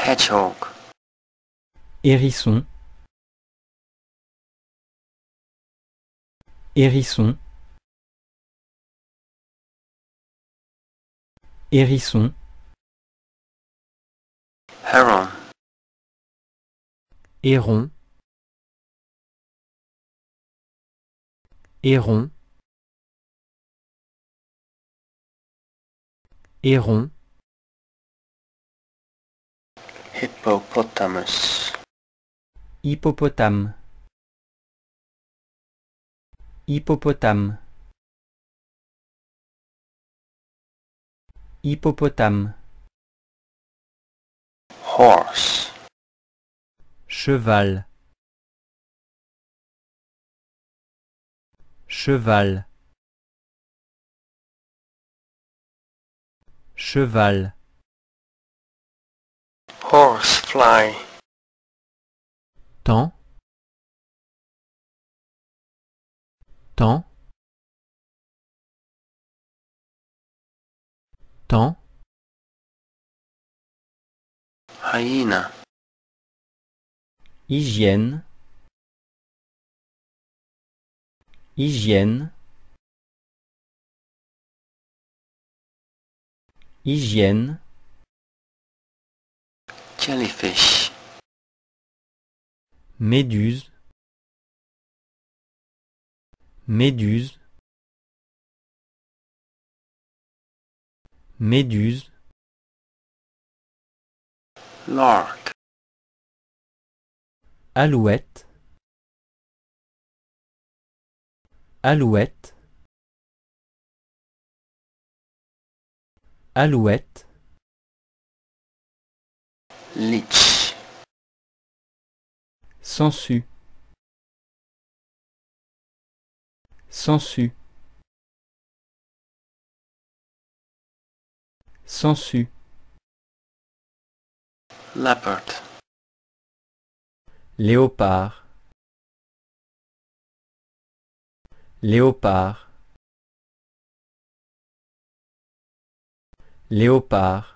hedgehog, hérisson, hérisson, hérisson, heron, héron, héron, héron, hippopotamus, hippopotame, hippopotame, hippopotame, horse, cheval, cheval, cheval, horsefly, temps, temps, temps, hyena, hygiène, hygiène, hygiène, jellyfish, méduse, méduse, méduse, lark, alouette, alouette, alouette, leech, sangsue, sangsue, sangsue, leopard, léopard, léopard, léopard,